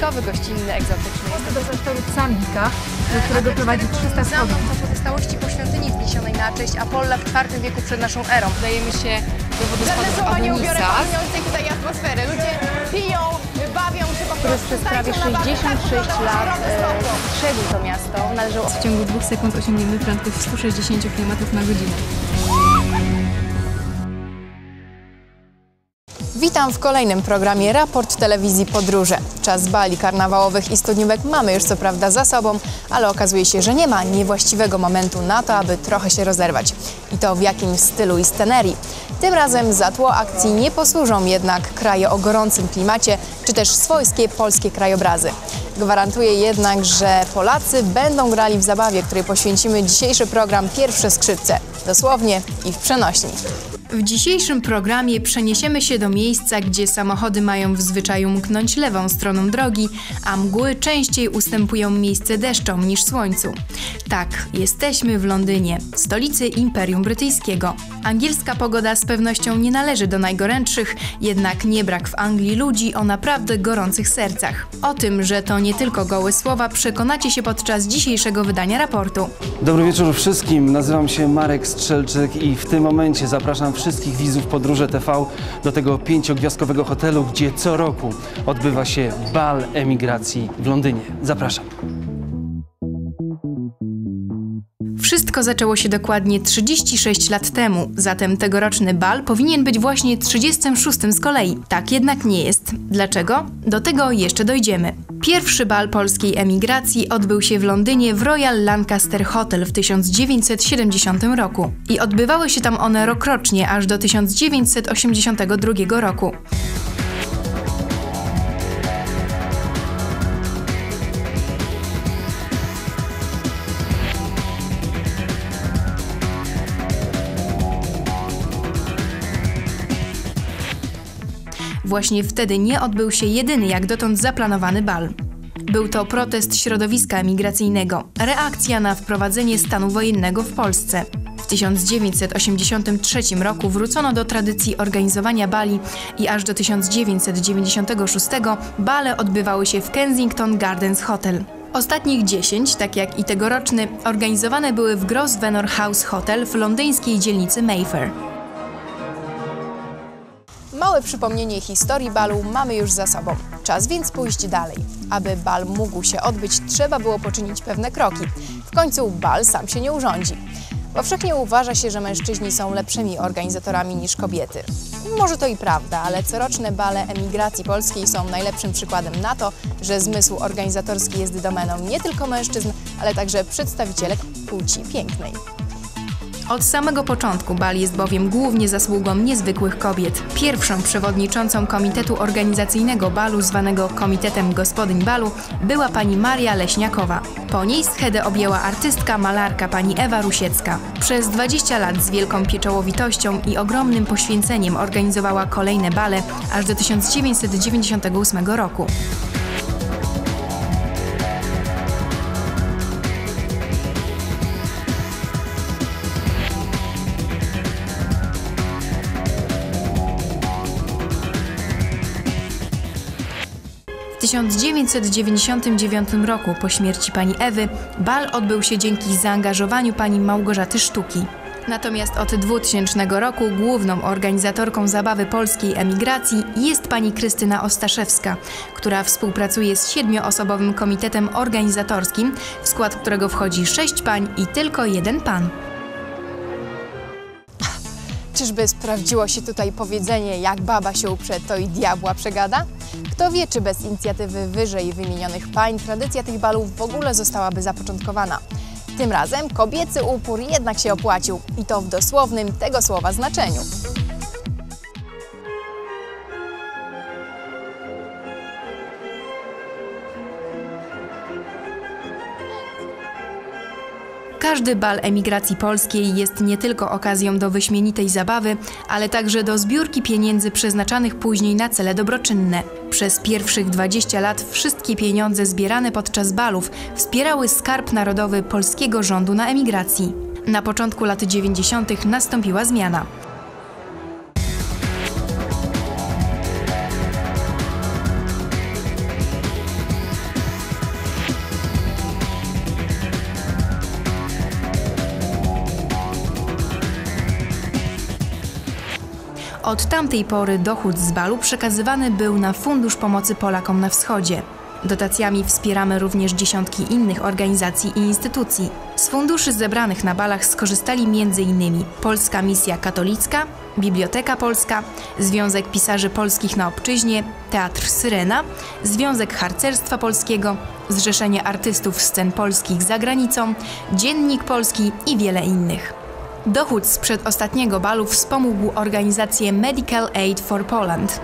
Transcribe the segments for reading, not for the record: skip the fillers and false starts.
wyjątkowy, gościnny, egzotyczny. Jest to do klasztoru Cambika, do którego prowadzi 300 schodów. To pozostałości po świątyni wzniesionej na cześć Apolla w IV wieku przed naszą erą. Udajemy się do wodospadu Adonisas, tutaj atmosfery. Ludzie piją, bawią się po który przez prawie 66 lat strzegł to miasto. Należał W ciągu 2 sekund osiągniemy prędkość 160 km/h. Witam w kolejnym programie Raport Telewizji Podróże. Czas bali karnawałowych i studniówek mamy już co prawda za sobą, ale okazuje się, że nie ma niewłaściwego momentu na to, aby trochę się rozerwać. I to w jakim stylu i scenerii. Tym razem za tło akcji nie posłużą jednak kraje o gorącym klimacie, czy też swojskie polskie krajobrazy. Gwarantuję jednak, że Polacy będą grali w zabawie, której poświęcimy dzisiejszy program Pierwsze skrzypce. Dosłownie i w przenośni. W dzisiejszym programie przeniesiemy się do miejsca, gdzie samochody mają w zwyczaju mknąć lewą stroną drogi, a mgły częściej ustępują miejsce deszczom niż słońcu. Tak, jesteśmy w Londynie, stolicy Imperium Brytyjskiego. Angielska pogoda z pewnością nie należy do najgorętszych, jednak nie brak w Anglii ludzi o naprawdę gorących sercach. O tym, że to nie tylko gołe słowa, przekonacie się podczas dzisiejszego wydania raportu. Dobry wieczór wszystkim, nazywam się Marek Strzelczyk i w tym momencie zapraszam wszystkich widzów Podróże TV do tego 5-gwiazdkowego hotelu, gdzie co roku odbywa się bal emigracji w Londynie. Zapraszam. Wszystko zaczęło się dokładnie 36 lat temu, zatem tegoroczny bal powinien być właśnie 36 z kolei. Tak jednak nie jest. Dlaczego? Do tego jeszcze dojdziemy. Pierwszy bal polskiej emigracji odbył się w Londynie w Royal Lancaster Hotel w 1970 roku i odbywały się tam one rokrocznie aż do 1982 roku. Właśnie wtedy nie odbył się jedyny jak dotąd zaplanowany bal. Był to protest środowiska emigracyjnego, reakcja na wprowadzenie stanu wojennego w Polsce. W 1983 roku wrócono do tradycji organizowania bali i aż do 1996 bale odbywały się w Kensington Gardens Hotel. Ostatnich 10, tak jak i tegoroczny, organizowane były w Grosvenor House Hotel w londyńskiej dzielnicy Mayfair. Małe przypomnienie historii balu mamy już za sobą. Czas więc pójść dalej. Aby bal mógł się odbyć, trzeba było poczynić pewne kroki. W końcu bal sam się nie urządzi. Powszechnie uważa się, że mężczyźni są lepszymi organizatorami niż kobiety. Może to i prawda, ale coroczne bale emigracji polskiej są najlepszym przykładem na to, że zmysł organizatorski jest domeną nie tylko mężczyzn, ale także przedstawicielek płci pięknej. Od samego początku bal jest bowiem głównie zasługą niezwykłych kobiet. Pierwszą przewodniczącą komitetu organizacyjnego balu, zwanego Komitetem Gospodyń Balu, była pani Maria Leśniakowa. Po niej schedę objęła artystka, malarka pani Ewa Rusiecka. Przez 20 lat z wielką pieczołowitością i ogromnym poświęceniem organizowała kolejne bale, aż do 1998 roku. W 1999 roku, po śmierci pani Ewy, bal odbył się dzięki zaangażowaniu pani Małgorzaty Sztuki. Natomiast od 2000 roku główną organizatorką zabawy polskiej emigracji jest pani Krystyna Ostaszewska, która współpracuje z 7-osobowym komitetem organizatorskim, w skład którego wchodzi 6 pań i tylko 1 pan. Czyżby sprawdziło się tutaj powiedzenie, jak baba się uprze, to i diabła przegada? Kto wie, czy bez inicjatywy wyżej wymienionych pań tradycja tych balów w ogóle zostałaby zapoczątkowana. Tym razem kobiecy upór jednak się opłacił i to w dosłownym tego słowa znaczeniu. Każdy bal emigracji polskiej jest nie tylko okazją do wyśmienitej zabawy, ale także do zbiórki pieniędzy przeznaczanych później na cele dobroczynne. Przez pierwszych 20 lat wszystkie pieniądze zbierane podczas balów wspierały Skarb Narodowy polskiego rządu na emigracji. Na początku lat 90. nastąpiła zmiana. Od tamtej pory dochód z balu przekazywany był na Fundusz Pomocy Polakom na Wschodzie. Dotacjami wspieramy również dziesiątki innych organizacji i instytucji. Z funduszy zebranych na balach skorzystali m.in. Polska Misja Katolicka, Biblioteka Polska, Związek Pisarzy Polskich na Obczyźnie, Teatr Syrena, Związek Harcerstwa Polskiego, Zrzeszenie Artystów Scen Polskich za Granicą, Dziennik Polski i wiele innych. Dochód z przedostatniego balu wspomógł organizację Medical Aid for Poland.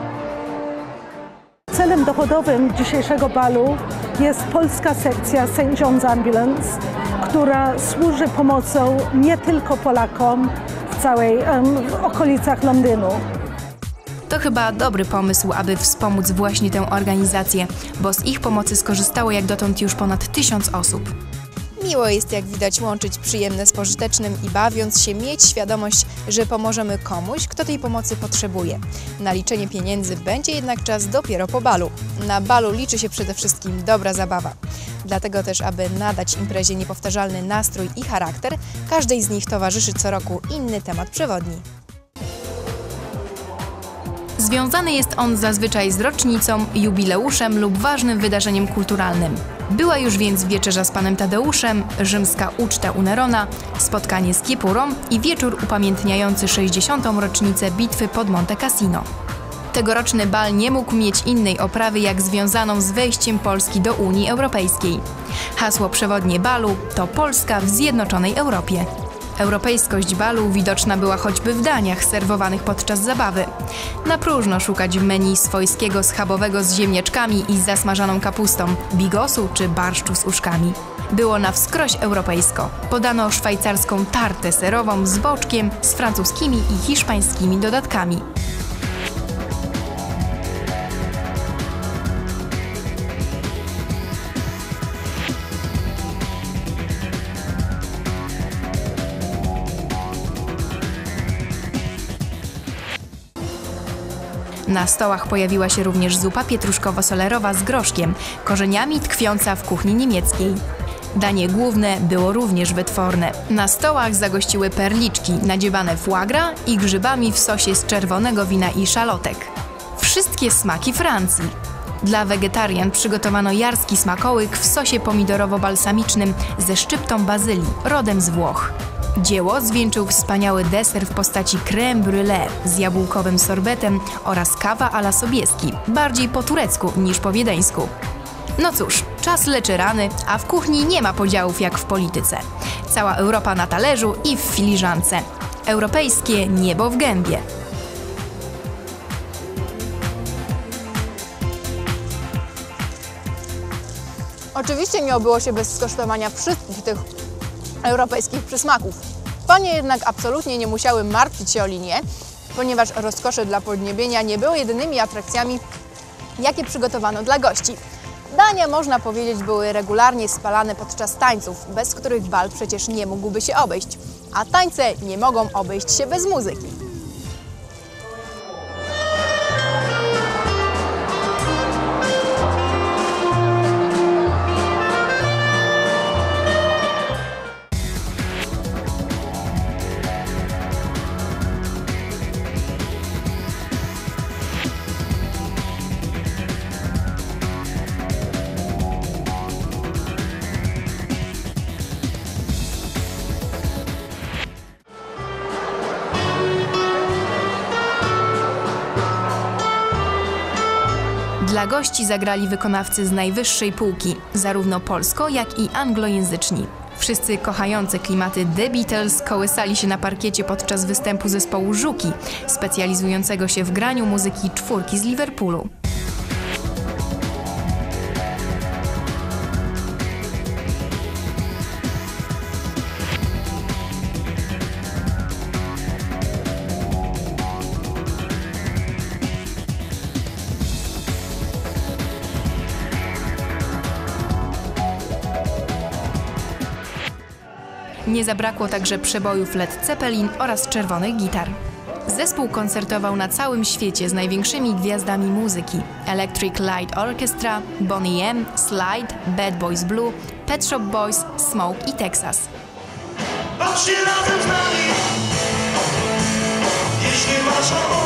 Celem dochodowym dzisiejszego balu jest polska sekcja St. John's Ambulance, która służy pomocą nie tylko Polakom w okolicach Londynu. To chyba dobry pomysł, aby wspomóc właśnie tę organizację, bo z ich pomocy skorzystało jak dotąd już ponad 1000 osób. Miło jest, jak widać, łączyć przyjemne z pożytecznym i bawiąc się mieć świadomość, że pomożemy komuś, kto tej pomocy potrzebuje. Na liczenie pieniędzy będzie jednak czas dopiero po balu. Na balu liczy się przede wszystkim dobra zabawa. Dlatego też, aby nadać imprezie niepowtarzalny nastrój i charakter, każdej z nich towarzyszy co roku inny temat przewodni. Związany jest on zazwyczaj z rocznicą, jubileuszem lub ważnym wydarzeniem kulturalnym. Była już więc wieczerza z panem Tadeuszem, rzymska uczta u Nerona, spotkanie z Kiepurą i wieczór upamiętniający 60. rocznicę bitwy pod Monte Cassino. Tegoroczny bal nie mógł mieć innej oprawy jak związaną z wejściem Polski do Unii Europejskiej. Hasło przewodnie balu to Polska w zjednoczonej Europie. Europejskość balu widoczna była choćby w daniach serwowanych podczas zabawy. Na próżno szukać w menu swojskiego schabowego z ziemniaczkami i zasmażaną kapustą, bigosu czy barszczu z uszkami. Było na wskroś europejsko. Podano szwajcarską tartę serową z boczkiem, z francuskimi i hiszpańskimi dodatkami. Na stołach pojawiła się również zupa pietruszkowo-solerowa z groszkiem, korzeniami tkwiąca w kuchni niemieckiej. Danie główne było również wytworne. Na stołach zagościły perliczki nadziewane foie gras i grzybami w sosie z czerwonego wina i szalotek. Wszystkie smaki Francji. Dla wegetarian przygotowano jarski smakołyk w sosie pomidorowo-balsamicznym ze szczyptą bazylii, rodem z Włoch. Dzieło zwieńczył wspaniały deser w postaci crème brûlée z jabłkowym sorbetem oraz kawa à la Sobieski, bardziej po turecku niż po wiedeńsku. No cóż, czas leczy rany, a w kuchni nie ma podziałów jak w polityce. Cała Europa na talerzu i w filiżance. Europejskie niebo w gębie. Oczywiście nie obyło się bez skosztowania wszystkich tych europejskich przysmaków. Panie jednak absolutnie nie musiały martwić się o linię, ponieważ rozkosze dla podniebienia nie były jedynymi atrakcjami, jakie przygotowano dla gości. Dania, można powiedzieć, były regularnie spalane podczas tańców, bez których bal przecież nie mógłby się obejść. A tańce nie mogą obejść się bez muzyki. Dla gości zagrali wykonawcy z najwyższej półki, zarówno polsko, jak i anglojęzyczni. Wszyscy kochający klimaty The Beatles kołysali się na parkiecie podczas występu zespołu Żuki, specjalizującego się w graniu muzyki czwórki z Liverpoolu. Nie zabrakło także przebojów Led Zeppelin oraz czerwonych gitar. Zespół koncertował na całym świecie z największymi gwiazdami muzyki: Electric Light Orchestra, Boney M, Slide, Bad Boys Blue, Pet Shop Boys, Smoke i Texas. Chodźcie razem z nami, jeśli masz ochotę.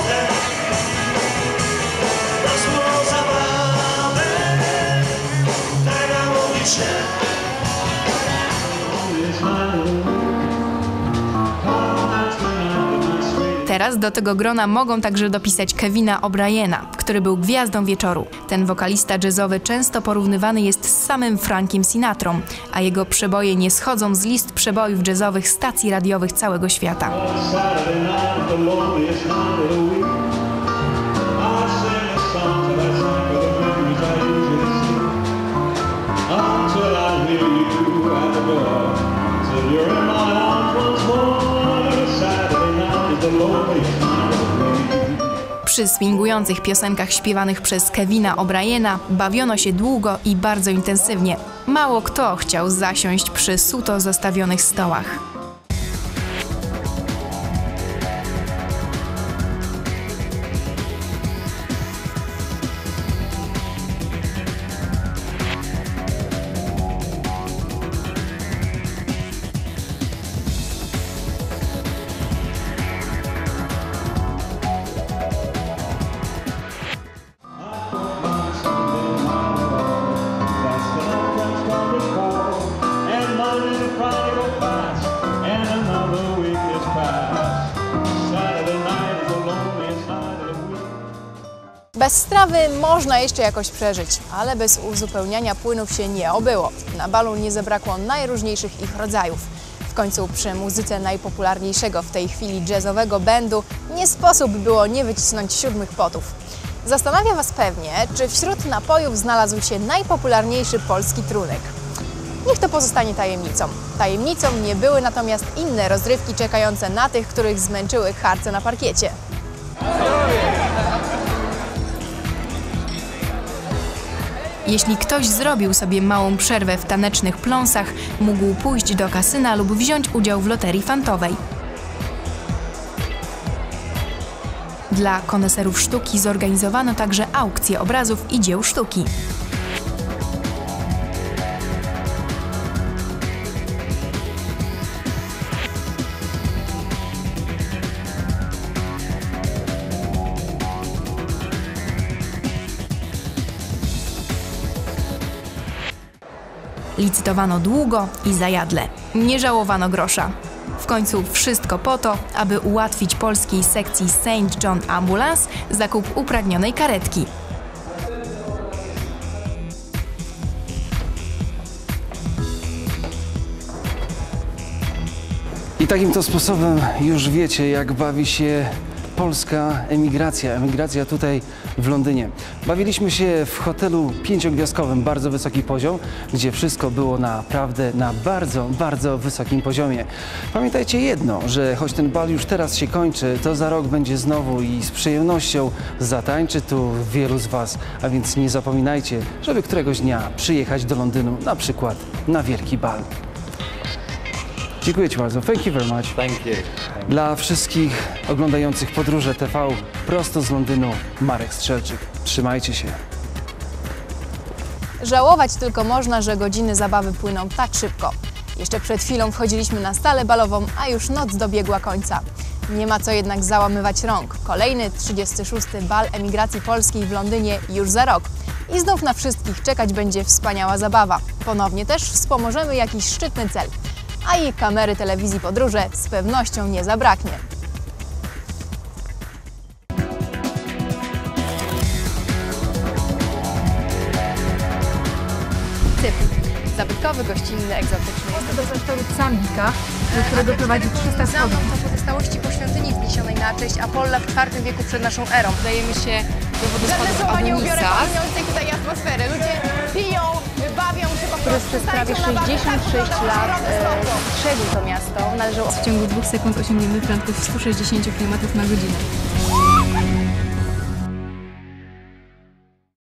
Teraz do tego grona mogą także dopisać Kevina O'Briena, który był gwiazdą wieczoru. Ten wokalista jazzowy często porównywany jest z samym Frankiem Sinatrą, a jego przeboje nie schodzą z list przebojów jazzowych stacji radiowych całego świata. Przy swingujących piosenkach śpiewanych przez Kevina O'Briena bawiono się długo i bardzo intensywnie. Mało kto chciał zasiąść przy suto zastawionych stołach. Bez strawy można jeszcze jakoś przeżyć, ale bez uzupełniania płynów się nie obyło. Na balu nie zabrakło najróżniejszych ich rodzajów. W końcu przy muzyce najpopularniejszego w tej chwili jazzowego bandu nie sposób było nie wycisnąć siódmych potów. Zastanawia Was pewnie, czy wśród napojów znalazł się najpopularniejszy polski trunek. Niech to pozostanie tajemnicą. Tajemnicą nie były natomiast inne rozrywki czekające na tych, których zmęczyły harce na parkiecie. Jeśli ktoś zrobił sobie małą przerwę w tanecznych pląsach, mógł pójść do kasyna lub wziąć udział w loterii fantowej. Dla koneserów sztuki zorganizowano także aukcję obrazów i dzieł sztuki. Licytowano długo i zajadle. Nie żałowano grosza. W końcu wszystko po to, aby ułatwić polskiej sekcji St. John Ambulance zakup upragnionej karetki. I takim to sposobem już wiecie, jak bawi się polska emigracja tutaj w Londynie. Bawiliśmy się w hotelu 5-gwiazdkowym, bardzo wysoki poziom, gdzie wszystko było naprawdę na bardzo wysokim poziomie. Pamiętajcie jedno, że choć ten bal już teraz się kończy, to za rok będzie znowu i z przyjemnością zatańczy tu wielu z Was, a więc nie zapominajcie, żeby któregoś dnia przyjechać do Londynu, na przykład na wielki bal. Dziękuję Ci bardzo. Thank you very much. Thank you. Dla wszystkich oglądających Podróże TV prosto z Londynu, Marek Strzelczyk. Trzymajcie się. Żałować tylko można, że godziny zabawy płyną tak szybko. Jeszcze przed chwilą wchodziliśmy na salę balową, a już noc dobiegła końca. Nie ma co jednak załamywać rąk. Kolejny 36. bal emigracji polskiej w Londynie już za rok. I znów na wszystkich czekać będzie wspaniała zabawa. Ponownie też wspomożemy jakiś szczytny cel. A i kamery telewizji Podróże z pewnością nie zabraknie. Typ. Zabytkowy, gościnny, egzotyczny. To zresztą Sambika, do którego prowadzi 300 schodów. To pozostałości po świątyni wzniesionej na cześć Apolla w IV wieku przed naszą erą. Udajemy się do wodospadów Nie ubiorę Adonisach. panującej tutaj atmosfery. Ludzie piją, bawią się po Który prostu. przez prawie 66 lat strzegł to miasto. Należało W ciągu 2 sekund osiągniemy prędkość 160 km/h.